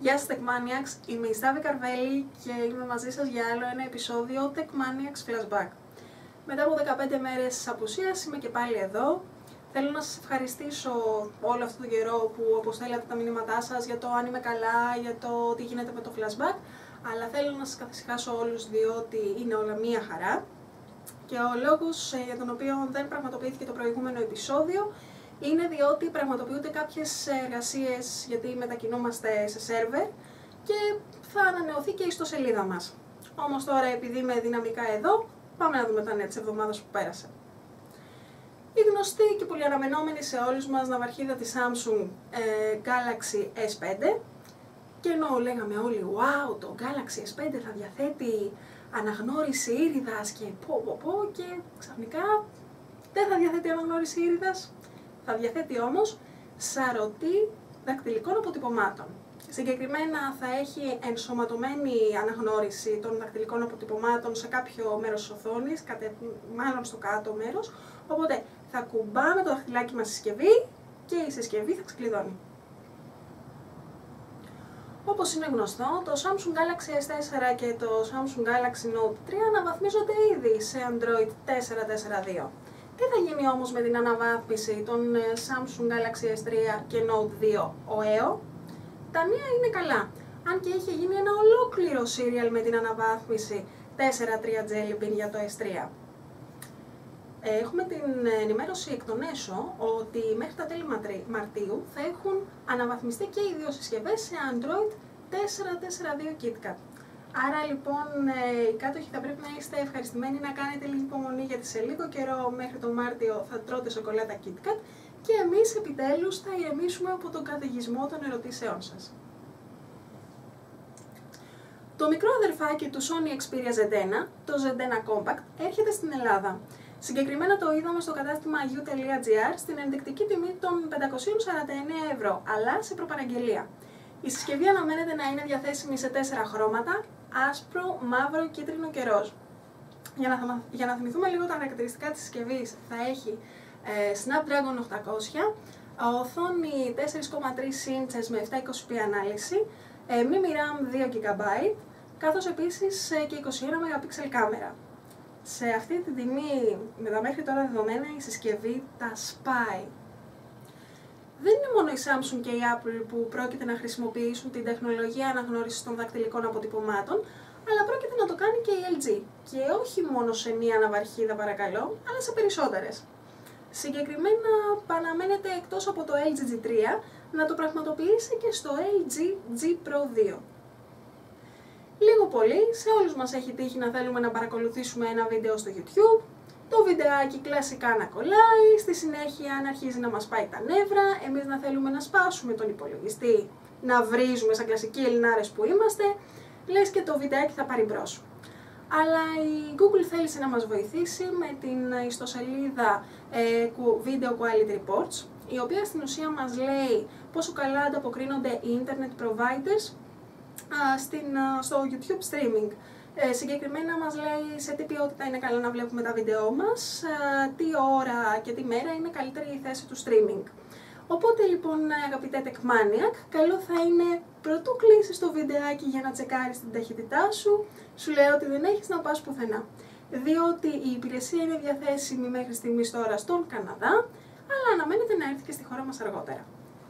Γεια σας TechManiacs, είμαι η Στάβη Καρβέλη και είμαι μαζί σας για άλλο ένα επεισόδιο TechManiacs Flashback. Μετά από 15 μέρες απουσίας είμαι και πάλι εδώ. Θέλω να σας ευχαριστήσω όλο αυτόν τον καιρό που αποστέλατε τα μηνύματά σας για το αν είμαι καλά, για το τι γίνεται με το Flashback, αλλά θέλω να σας καθησυχάσω όλους διότι είναι όλα μία χαρά. Και ο λόγος για τον οποίο δεν πραγματοποιήθηκε το προηγούμενο επεισόδιο είναι διότι πραγματοποιούνται κάποιες εργασίες, γιατί μετακινούμαστε σε σερβερ και θα ανανεωθεί και η ιστοσελίδα μας. Όμως τώρα, επειδή είμαι δυναμικά εδώ, πάμε να δούμε τα νέα της εβδομάδας που πέρασε. Η γνωστή και πολύ αναμενόμενη σε όλους μας ναυαρχίδα της Samsung Galaxy S5, και ενώ λέγαμε όλοι «Wow, το Galaxy S5 θα διαθέτει αναγνώριση ήριδας» και και ξαφνικά δεν θα διαθέτει αναγνώριση ήριδας. Θα διαθέτει όμως σαρωτή δακτυλικών αποτυπωμάτων. Συγκεκριμένα θα έχει ενσωματωμένη αναγνώριση των δακτυλικών αποτυπωμάτων σε κάποιο μέρος της οθόνης, μάλλον στο κάτω μέρος, οπότε θα κουμπάμε το δαχτυλάκι μας στη συσκευή και η συσκευή θα ξεκλειδώνει. Όπως είναι γνωστό, το Samsung Galaxy S4 και το Samsung Galaxy Note 3 αναβαθμίζονται ήδη σε Android 4.4.2. Τι θα γίνει όμως με την αναβάθμιση των Samsung Galaxy S3 και Note 2 OEO? Τα νέα είναι καλά, αν και έχει γίνει ένα ολόκληρο serial με την αναβάθμιση 4.3 Jelly Bean για το S3. Έχουμε την ενημέρωση εκ των έσω ότι μέχρι τα τέλη Μαρτίου θα έχουν αναβαθμιστεί και οι δύο συσκευές σε Android 4.4.2 KitKat. Άρα λοιπόν οι κάτοχοι θα πρέπει να είστε ευχαριστημένοι να κάνετε λίγη υπομονή, γιατί σε λίγο καιρό μέχρι τον Μάρτιο θα τρώτε σοκολάτα KitKat και εμείς επιτέλους θα ηρεμήσουμε από τον καταιγισμό των ερωτήσεών σας. Το μικρό αδερφάκι του Sony Xperia Z1, το Z1 Compact, έρχεται στην Ελλάδα. Συγκεκριμένα το είδαμε στο κατάστημα u.gr στην ενδεικτική τιμή των 549 ευρώ, αλλά σε προπαραγγελία. Η συσκευή αναμένεται να είναι διαθέσιμη σε 4 χρώματα, άσπρο, μαύρο, κίτρινο και ροζ. Για να θυμηθούμε λίγο τα χαρακτηριστικά της συσκευής, θα έχει Snapdragon 800, οθόνη 4,3 ίντσες με 720p ανάλυση, μνήμη RAM 2 GB, καθώς επίσης και 21 MP κάμερα. Σε αυτή τη τιμή, με τα μέχρι τώρα δεδομένα, η συσκευή τα σπάει. Δεν είναι μόνο η Samsung και η Apple που πρόκειται να χρησιμοποιήσουν την τεχνολογία αναγνώρισης των δακτυλικών αποτυπωμάτων, αλλά πρόκειται να το κάνει και η LG. Και όχι μόνο σε μία ναυαρχίδα παρακαλώ, αλλά σε περισσότερες. Συγκεκριμένα αναμένεται εκτός από το LG G3 να το πραγματοποιήσει και στο LG G Pro 2. Λίγο πολύ, σε όλους μας έχει τύχει να θέλουμε να παρακολουθήσουμε ένα βίντεο στο YouTube, το βιντεάκι κλασικά να κολλάει, στη συνέχεια να αρχίζει να μας πάει τα νεύρα, εμείς να θέλουμε να σπάσουμε τον υπολογιστή, να βρίζουμε σαν κλασικοί Ελληνάρες που είμαστε, λες και το βιντεάκι θα πάρει μπρος. Αλλά η Google θέλησε να μας βοηθήσει με την ιστοσελίδα Video Quality Reports, η οποία στην ουσία μας λέει πόσο καλά ανταποκρίνονται οι Internet Providers στο YouTube streaming. Συγκεκριμένα μας λέει σε τι ποιότητα είναι καλά να βλέπουμε τα βίντεό μας, τι ώρα και τι μέρα είναι καλύτερη η θέση του streaming. Οπότε λοιπόν αγαπητέ TechManiac, καλό θα είναι πρωτού κλείσεις το βιντεάκι για να τσεκάρεις την ταχύτητά σου, σου λέω ότι δεν έχεις να πας πουθενά. Διότι η υπηρεσία είναι διαθέσιμη μέχρι στιγμής τώρα στον Καναδά, αλλά αναμένεται να έρθει και στη χώρα μας αργότερα.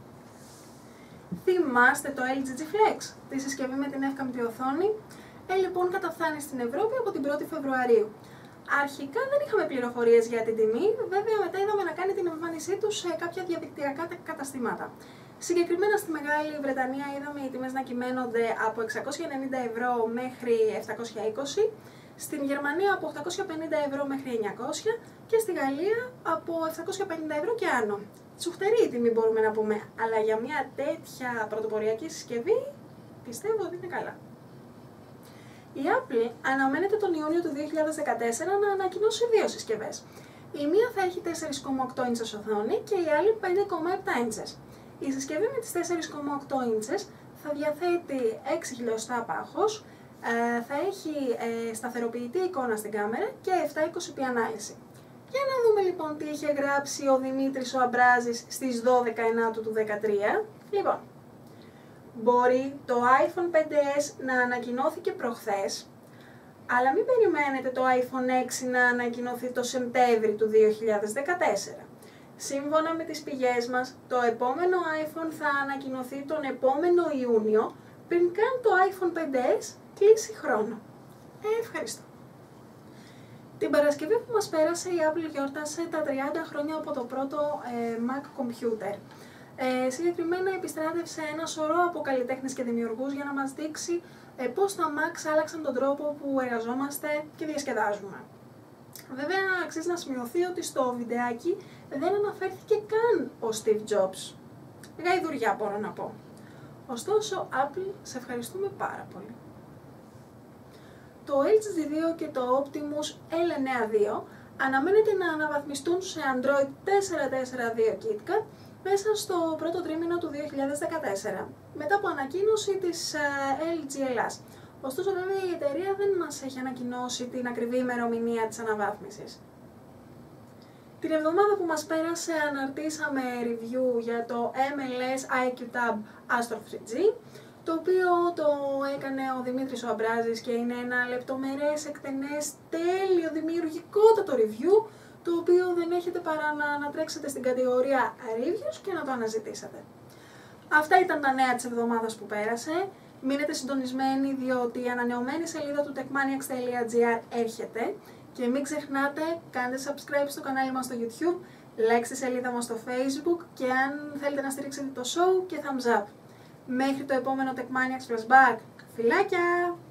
Θυμάστε το LG G Flex, τη συσκευή με την εύκαμπτη οθόνη? Λοιπόν καταφθάνει στην Ευρώπη από την 1η Φεβρουαρίου. Αρχικά δεν είχαμε πληροφορίες για την τιμή, βέβαια μετά είδαμε να κάνει την εμφάνισή του σε κάποια διαδικτυακά καταστήματα. Συγκεκριμένα στη Μεγάλη Βρετανία είδαμε οι τιμές να κυμαίνονται από 690 ευρώ μέχρι 720, στην Γερμανία από 850 ευρώ μέχρι 900 και στη Γαλλία από 750 ευρώ και άνω. Τσουχτερή η τιμή μπορούμε να πούμε, αλλά για μια τέτοια πρωτοποριακή συσκευή πιστεύω ότι είναι καλά. Η Apple αναμένεται τον Ιούνιο του 2014 να ανακοινώσει δύο συσκευές. Η μία θα έχει 4,8 ίντσες οθόνη και η άλλη 5,7 ίντσες. Η συσκευή με τις 4,8 ίντσες θα διαθέτει 6 χιλιοστά πάχος, θα έχει σταθεροποιητή εικόνα στην κάμερα και 720p ανάλυση. Για να δούμε λοιπόν τι είχε γράψει ο Δημήτρης ο Αμπράζης στις 12 Ενάτου του 2013. Λοιπόν, Μπορεί το iPhone 5S να ανακοινώθηκε προχθές, αλλά μην περιμένετε το iPhone 6 να ανακοινωθεί το Σεπτέμβρη του 2014. Σύμφωνα με τις πηγές μας, το επόμενο iPhone θα ανακοινωθεί τον επόμενο Ιούνιο, πριν καν το iPhone 5S κλείσει χρόνο. Ευχαριστώ. Την Παρασκευή που μας πέρασε, η Apple γιόρτασε τα 30 χρόνια από το πρώτο Mac computer. Συγκεκριμένα επιστράτευσε ένα σωρό από καλλιτέχνες και δημιουργούς για να μας δείξει πώς τα Macs άλλαξαν τον τρόπο που εργαζόμαστε και διασκεδάζουμε. Βέβαια, αξίζει να σημειωθεί ότι στο βιντεάκι δεν αναφέρθηκε καν ο Steve Jobs. Γαϊδουριά μπορώ να πω. Ωστόσο, Apple, σε ευχαριστούμε πάρα πολύ. Το LG G2 και το Optimus L9 2 αναμένεται να αναβαθμιστούν σε Android 4.4.2 KitKat μέσα στο πρώτο τρίμηνο του 2014, μετά από ανακοίνωση της LG Ελλάς. Ωστόσο, βέβαια, η εταιρεία δεν μας έχει ανακοινώσει την ακριβή ημερομηνία της αναβάθμισης. Την εβδομάδα που μας πέρασε αναρτήσαμε review για το MLS IQ Tab Astro 3G, το οποίο το έκανε ο Δημήτρης ο Αμπράζης και είναι ένα λεπτομερές, εκτενές, τέλειο, δημιουργικότατο review, το οποίο δεν έχετε παρά να ανατρέξετε στην κατηγορία reviews και να το αναζητήσετε. Αυτά ήταν τα νέα της εβδομάδας που πέρασε. Μείνετε συντονισμένοι διότι η ανανεωμένη σελίδα του techmaniacs.gr έρχεται και μην ξεχνάτε, κάντε subscribe στο κανάλι μας στο YouTube, like στη σελίδα μας στο Facebook και αν θέλετε να στηρίξετε το show και thumbs up. Μέχρι το επόμενο Techmaniacs Flashback. Φιλάκια!